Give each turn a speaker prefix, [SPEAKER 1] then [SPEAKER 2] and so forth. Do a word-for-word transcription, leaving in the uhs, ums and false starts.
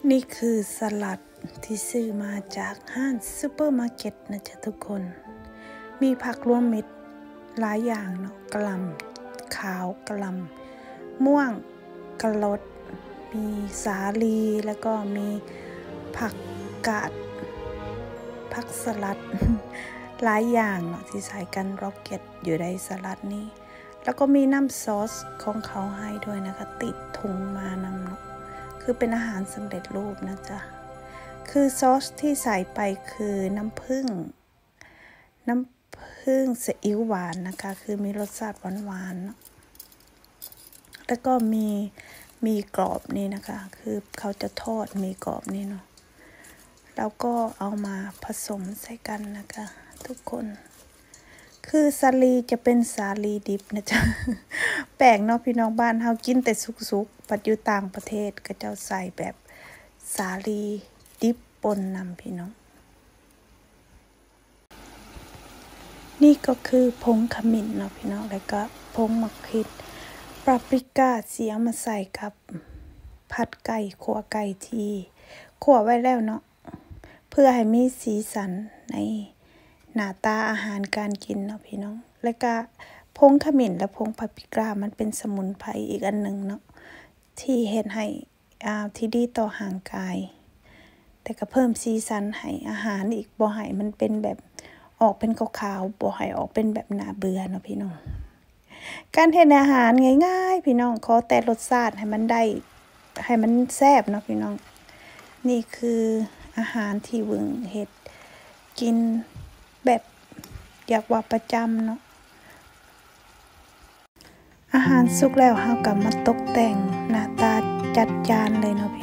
[SPEAKER 1] นี่คือสลัดที่ซื้อมาจากห้างซูเปอร์มาร์เก็ตนะจ๊ะทุกคนมีผักรวมมิตรหลายอย่างเนาะกะหล่ำขาวกะหล่ำม่วงกะรดมีสาลีแล้วก็มีผักกาดผักสลัด หลายอย่างเนาะที่ใส่กันร็อกเก็ตอยู่ในสลัดนี้แล้วก็มีน้ำซอสของเขาให้ด้วยนะคะติดถุงมานำเนาะคือเป็นอาหารสำเร็จรูปนะจ๊ะคือซอสที่ใส่ไปคือน้ำผึ้งน้ำผึ้งซีอิ๊วหวานนะคะคือมีรสชาติหวานๆเนาะแล้วก็มีมีกรอบนี่นะคะคือเขาจะทอดมีกรอบนี่เนาะแล้วก็เอามาผสมใส่กันนะคะทุกคนคือสาลีจะเป็นสาลีดิบนะจ๊ะแปลกเนาะพี่น้องบ้านเฮากินแต่สุกๆปัจจุต่างประเทศก็เจ้าใส่แบบสาลีดิบปนนำพี่น้องนี่ก็คือผงขมิ้นเนาะพี่น้องแล้วก็ผงมะเขือปาปริก้าเสียมาใส่กับผัดไก่ขั่วไก่ที่ขั่วไว้แล้วเนาะเพื่อให้มีสีสันในหน้าตาอาหารการกินเนาะพี่น้องแล้วก็ผงขมิ้นและผงปาปริก้ามันเป็นสมุนไพรอีกอันหนึ่งเนาะที่เฮ็ดให้อ่าที่ดีต่อร่างกายแต่ก็เพิ่มสีสันให้อาหารอีกบ่ให้มันเป็นแบบออกเป็นขาวๆบ่ให้ออกเป็นแบบน่าเบื่อเนาะพี่น้องการเฮ็ดอาหารง่ายๆพี่น้องขอแต่รสชาติให้มันได้ให้มันแซ่บเนาะพี่น้องนี่คืออาหารที่เวิงเฮ็ดกินแบบอยากว่าประจำเนาะอาหารสุกแล้วเฮาก็มาตกแต่งหน้าตาจัดจานเลยเนาะพี่